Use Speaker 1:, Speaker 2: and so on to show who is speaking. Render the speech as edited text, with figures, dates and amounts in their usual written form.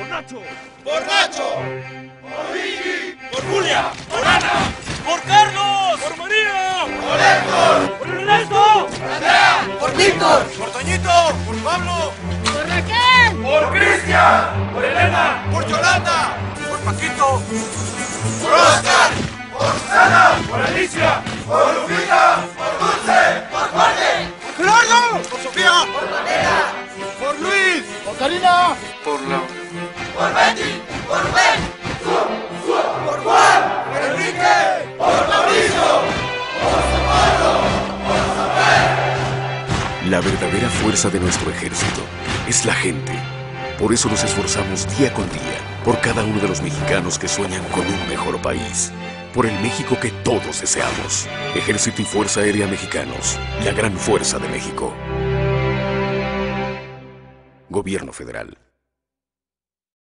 Speaker 1: Por Nacho.
Speaker 2: Por Nacho. Por Vicky. Por Julia.
Speaker 1: Por Ana.
Speaker 2: Por Carlos.
Speaker 1: Por María.
Speaker 2: Por Héctor.
Speaker 1: Por Ernesto.
Speaker 2: Por Andrea.
Speaker 3: Por Víctor.
Speaker 2: Por Toñito. Por Pablo.
Speaker 3: Por Raquel.
Speaker 2: Por Cristian.
Speaker 1: Por Elena.
Speaker 2: Por Yolanda.
Speaker 1: Por Paquito.
Speaker 2: Por Oscar. Por Susana.
Speaker 1: Por Alicia.
Speaker 2: Por Lupita. Por Dulce. Por Jorge.
Speaker 1: Por Gerardo.
Speaker 2: Por Sofía.
Speaker 3: Por Bandera.
Speaker 1: Por Luis.
Speaker 3: Por Karina.
Speaker 1: Por Laura.
Speaker 2: Por Betty. Por Ben. Por Juan. Por Enrique. Por Mauricio.
Speaker 4: La verdadera fuerza de nuestro ejército es la gente. Por eso nos esforzamos día con día, por cada uno de los mexicanos que sueñan con un mejor país. Por el México que todos deseamos. Ejército y Fuerza Aérea Mexicanos, la gran fuerza de México. Gobierno Federal.